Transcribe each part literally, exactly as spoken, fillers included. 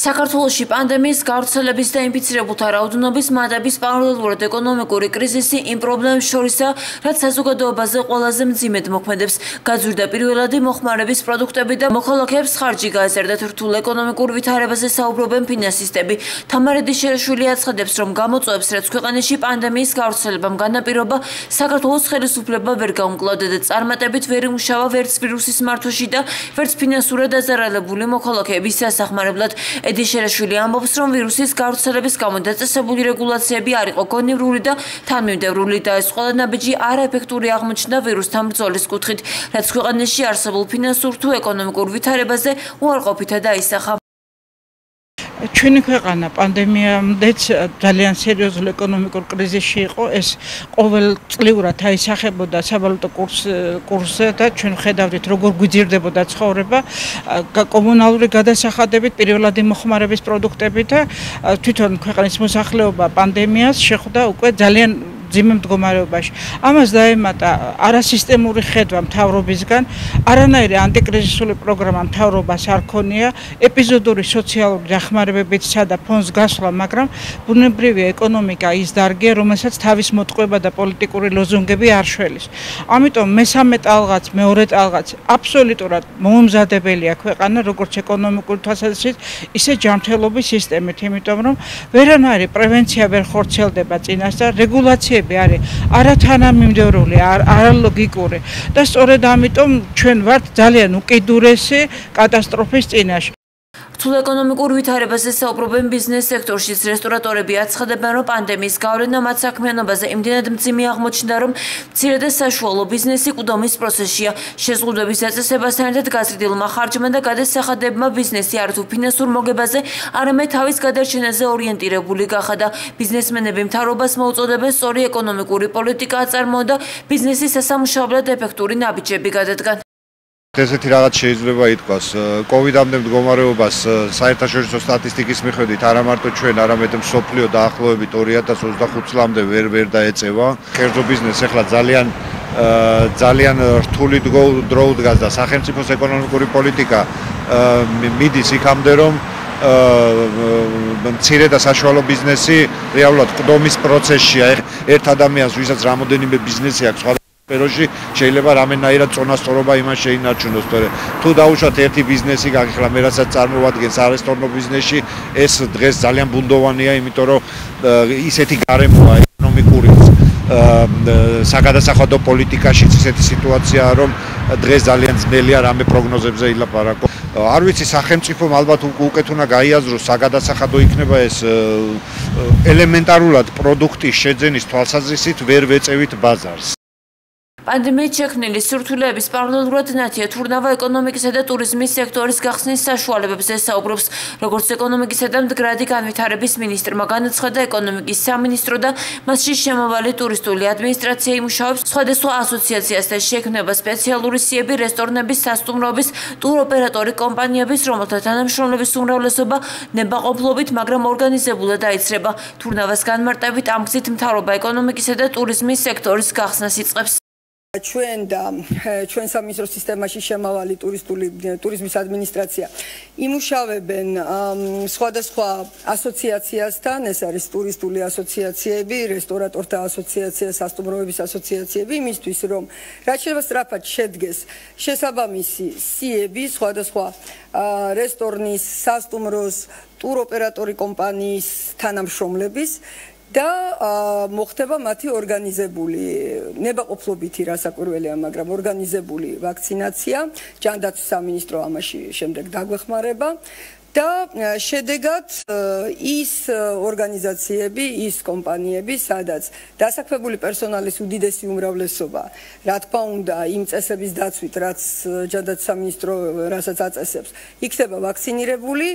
საქართველოში პანდემიის გავრცელების და ინფიცირებულთა რაოდენობის მატების პარალელურად ეკონომიკური კრიზისი იმ პრობლემებს შორისაა, რაც საზოგადოებაზე ყველაზე მძიმედ მოქმედებს. Გაძვირდა პირველადი მოხმარების პროდუქტები და მოქალაქეებს ხარჯი გაეზარდათ. რთულ ეკონომიკურ ვითარებაზე საუბრობენ ფინანსისტები. თამარ ედიშერაშვილი აცხადებს, რომ გამოწვევებს, რაც ქვეყანაში პანდემიის გავრცელებამ განაპირობა, საქართველოს ხელისუფლება ვერ გაუმკლავდა და წარმატებით ვერ იმუშავა ვერც ვირუსის მართვაში და ვერც ფინანსურად დაზარალებული მოქალაქეების სასახმარებლად. ედიშერაშვილი ამბობს, რომ ვირუსის გავრცელების გამო დაწესებული რეგულაციები არ იყო გონივრული და თანმიმდევრული და ეს ყველა ნაბიჯი არაეფექტური აღმოჩნდა ვირუსთან ბრძოლის კუთხით, რაც ქვეყანაში არსებულ ფინანსურ თუ ეკონომიკურ ვითარებაზე უარყოფითად აისახა. ჩვენი ქვეყანა პანდემიამდეც ძალიან სერიოზულ ეკონომიკურ კრიზისში იყო. ეს ყოველწლიურად აისახებოდა სავალუტო კურსზე და ჩვენ ხედავდით, როგორ გვიძირდებოდა ცხოვრება კომუნალური გადასახადებით, პირველადი მოხმარების პროდუქტები და თვითონ ქვეყნის მოსახლეობა პანდემიას შეხვდა უკვე ძალიან ძიმე მდგომარეობაში. ამას დაემატა არასისტემური ხედვა მთავრობისგან, არანაირი ანტიკრიზისული პროგრამა მთავრობას არ ქონია, ეპიზოდური სოციალური დახმარებებიცა და ფონდს გასვლა, მაგრამ ბუნებრივია ეკონომიკა ის დარგია, რომელსაც თავის მოტყუება და პოლიტიკური ლოზუნგები არ შველის. ამიტომ მესამე ტალღაც, მეორე ტალღაც აბსოლუტურად მოუმზადებელია ქვეყანა, როგორც ეკონომიკური თვალსაზრისით, ისე ჯანმრთელობის სისტემით, იმიტომ რომ ვერანაირი პრევენცია ვერ ხორციელდება წინასწარ, რეგულაციები არის არათანამიმდევრული, არალოგიკური და სწორედ ამიტომ ჩვენ ვართ ძალიან უკიდურესი კატასტროფის წინაშე. რთულ ეკონომიკურ ვითარებაზე საუბრობენ ბიზნეს სექტორშიც. რესტორატორები აცხადებენ, რომ პანდემიის გავლენა მათ საქმიანობაზე იმდენად მძიმე აღმოჩნდა, რომ მცირე და საშუალო ბიზნესი ყუდომის პროცესშია. შეზღუდვების დაწესებასთან ერთად გაზრდილმა ხარჯმა და გადასახადებმა ბიზნესი არათუ ფინანსურ მოგებაზე, არამედ თავის გადარჩენაზე ორიენტირებული გახადა. ბიზნესმენები მთავრობას მოუწოდებენ სწორი ეკონომიკური პოლიტიკა აწარმოონ და ბიზნესის სასამუშაებლად ეფექტური ნაბიჯები გადადგან. ესეთი რაღაც შეიძლება ითქვას, კოვიდამდე მდგომარეობას საერთაშორისო სტატისტიკის მიხედვით არა მარტო ჩვენ, არამედ მსოფლიო დაახლოებით ორი ათას ოცდახუთ წლამდე ვერ ვერ დაეწევა. კერძო ბიზნესს ახლა ძალიან ძალიან რთული დრო უდგას და სახელმწიფოს ეკონომიკური პოლიტიკა მიდის იქამდე, რომ მცირე და საშუალო ბიზნესი რეალურად ყდომის პროცესშია. ერთ ადამიანს, ვისაც რამოდენიმე ბიზნესი აქვს, სფეროში შეიძლება რამენაირად წონასწორობა იმას შეინარჩუნოს, თორე თუ დაუშვათ ერთი ბიზნესი გაგიხლა მე რასაც წარმოვადგენს არესტორნო ბიზნესში, ეს დღეს ძალიან ბუნდოვანია, იმიტომ რომ ისეთი გარემოა ეკონომიკური საგადასახადო პოლიტიკაშიც ისეთი სიტუაციაა, რომ დღეს ძალიან ძნელია რამე პროგნოზებზე ილაპარაკო. არ ვიცი, სახელმწიფომ ალბათ უკეთ უნდა გაიაზროს, საგადასახადო იქნება ეს ელემენტარულად პროდუქტის შეძენის თვალსაზრისით ვერ ვეწევით ბაზარს. პანდემიით შექმნილი სირთულეების პარალელურად ნათია თურნავა ეკონომიკისა და ტურიზმის სექტორის გახსნის საშუალებებზე საუბრობს. როგორც ეკონომიკისა და მდგრადი განვითარების მინისტრმა განაცხადა, ეკონომიკის სამინისტრო და მასში შემავალი ტურისტული ადმინისტრაცია იმუშავებს სხვადასხვა ასოციაციასთან შექმნება სპეციალური სიები, რესტორნების, სასტუმროების, ტუროპერატორი კომპანიების, რომელთა თანამშრომლების უმრავლესობა ნებაყოფლობით, მაგრამ ორგანიზებულად აიცრება. თურნავას განმარტებით ამ გზით მთავრობა ეკონომიკისა და ტურიზმის სექტორის გახსნას იწყებს. ჩვენ და ჩვენ სამინისტრო სისტემაში შემავალი ტურისტული ტურიზმის ადმინისტრაცია იმუშავებენ სხვადასხვა ასოციაციასთან, ეს არის ტურისტული ასოციაციები, რესტორატორთა ასოციაცია, სასტუმროების ასოციაციები, იმისთვის რომ რაც შეიძლება სწრაფად შედგეს შესაბამისი სიები სხვადასხვა რესტორნის, სასტუმროს, ტუროპერატორი კომპანიის თანამშრომლების და მოხდება მათი ორგანიზებული ნებაყოფლობითი რასაკვირველია, მაგრამ ორგანიზებული ვაქცინაცია, ჯანდაცვის სამინისტრო ამაში შემდეგ დაგვეხმარება და შედეგად ის ორგანიზაციები, ის კომპანიები, სადაც დასაქმებული პერსონალის უდიდესი უმრავლესობა, რა თქმა უნდა, იმ წესების დაცვით, რაც ჯანდაცვის სამინისტრო რასაც აწესებს, იქნება ვაქცინირებული,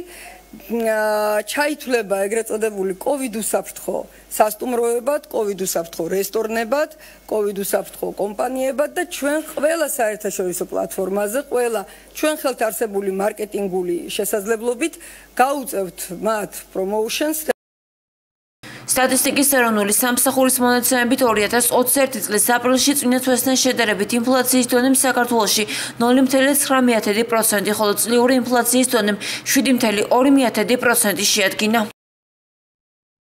ჩაითვლება ეგრეთ წოდებული კოვიდ უსაფრთხო სასტუმროებად, კოვიდ უსაფრთხო რესტორნებად, კოვიდ უსაფრთხო კომპანიებად და ჩვენ ყველა საერთაშორისო პლატფორმაზე, ყველა ჩვენ ხელთ არსებული მარკეტინგული შესაძლებლობით გაუწევთ მათ პრომოუშენს. სტატისტიკის ეროვნული სამსახურის მონაცემებით ორი ათას ოცდაერთი წლის აპრილში წინა თვესთან შედარებით ინფლაციის დონემ საქართველოში ნული ფاصლე ცხრა პროცენტი, ხოლო წლიური ინფლაციის დონემ შვიდი ფაصლე ორი პროცენტი შეადგინა.